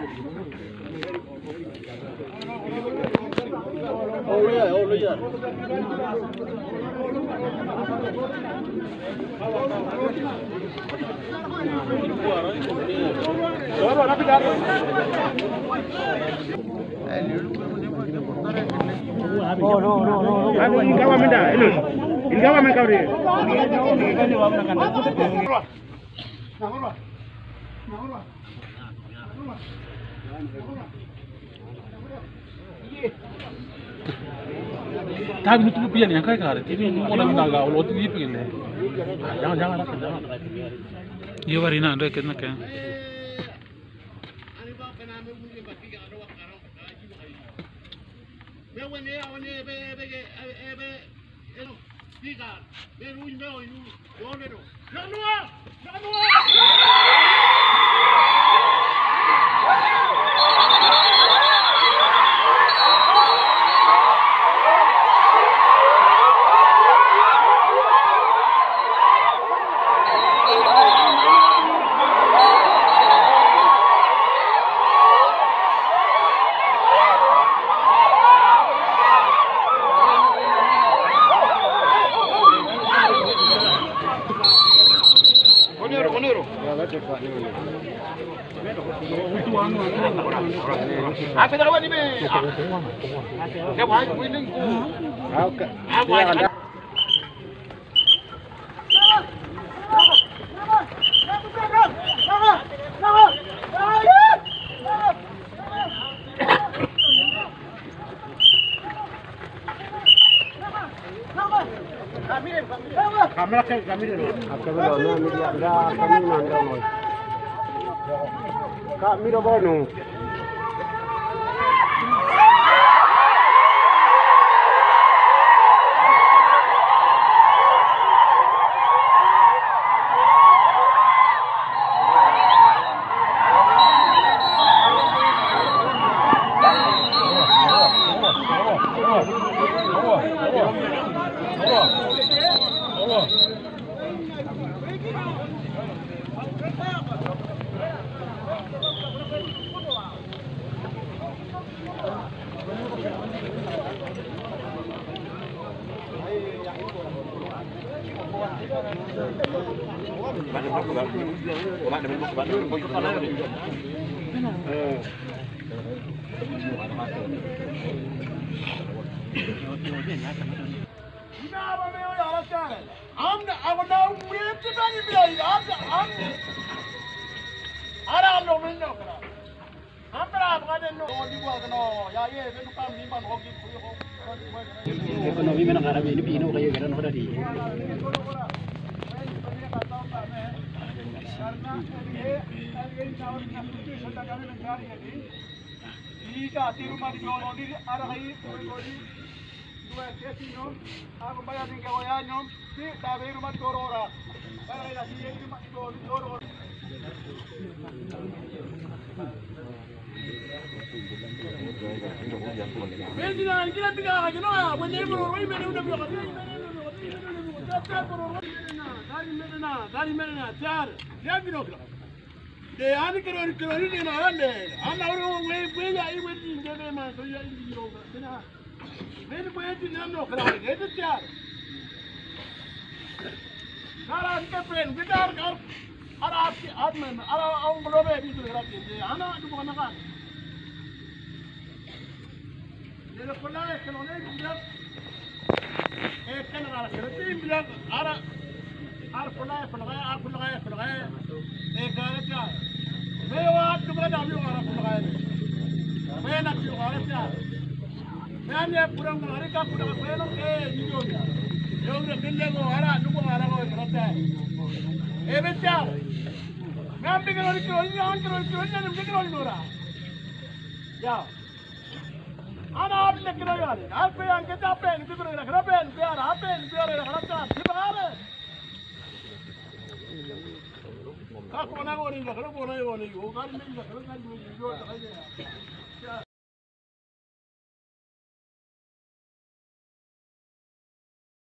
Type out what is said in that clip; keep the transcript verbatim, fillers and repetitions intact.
Oh yeah, oh yeah. Oh no no no. Kalau ingawa menda, ini. Ingawa mereka dia. Tapi itu pian yang kayak kare, ini orang naga, orang itu pian le. Jangan jangan nak jangan. Iya warina ada kena kan. Apa dah ni be? Kau buat winning ku. Aku. Aku ada. Kamera ke kamera ni. Apa benda ni media dah kami nanda mo. Kamera bono. Ekonomi mana Arab ini pino kayu geran hoda di. Jika tirumah dijual di arah ini, dua sesi nom, aku bayar tiga waya nom, si tapi rumah korora, kalau ada si yang rumah dijual korora. Bentinan kita tiga aja no, bener bener ini bener udah biar dari mana, dari mana, car, dia bilang. De ani kero kero ni na ande ana ro we we ya i we ni de ma so ya i ro na me ni we ti na no kara ge de char kara ke pen gitar kar ara aap aap mein ara aum lo be bi kara ke ana du ko na ka de lo kola ke lo ne bi e kan ara ke ti bi ara ar kola kola ar kola kola e kara cha me wa tu ba da bi ara kola me na ti ara cha me ne pura ngari ka pura ko no ke ni jo yo ne bille go ara nu ko ara go kara cha e be cha me am bi ko ni ko ni an ko ko ni ne ko ni ora ya ana ab ne kira ya ni al pe an ke ta pe ni ko ni kara pe ni ara pe ni ara kara cha ni ba ara Aku nak orang ni, kalau orang ni orang ni, orang ni ni, kalau kan dua juta saja.